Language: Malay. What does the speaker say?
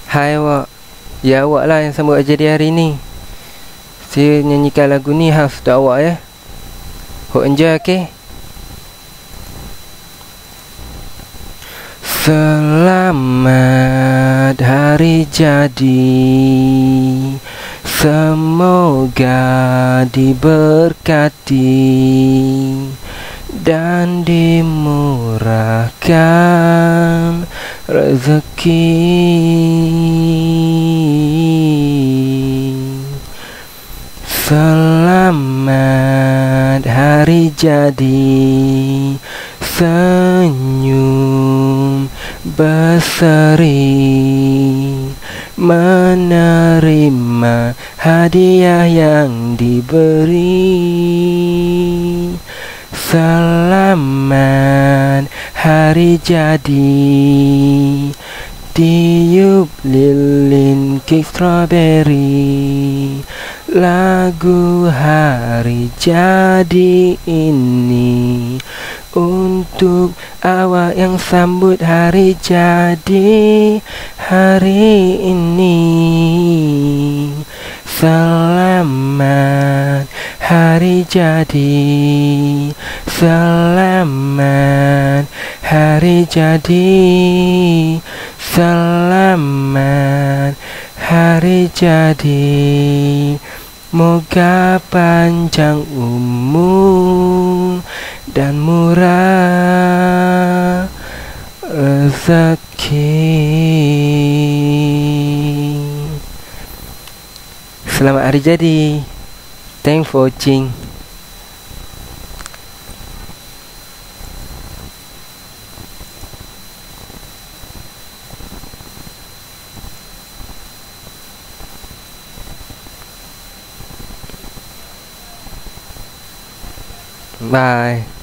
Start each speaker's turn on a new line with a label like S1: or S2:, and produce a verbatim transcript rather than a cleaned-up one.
S1: Hai awak. Ya awak lah yang sambut jadi hari ni. Saya nyanyikan lagu ni khas untuk awak ya. Hope enjoy, okay? Selamat hari jadi, semoga diberkati dan dimurahkan rezeki. Selamat hari jadi, senyum berseri, menerima hadiah yang diberi. Selamat hari jadi, tiup lilin kek strawberry. Lagu hari jadi ini untuk awak yang sambut hari jadi hari ini. Selamat hari jadi, selamat hari jadi, selamat hari jadi. Moga panjang umur dan murah rezeki. Selamat hari jadi. Thanks for watching. Bye.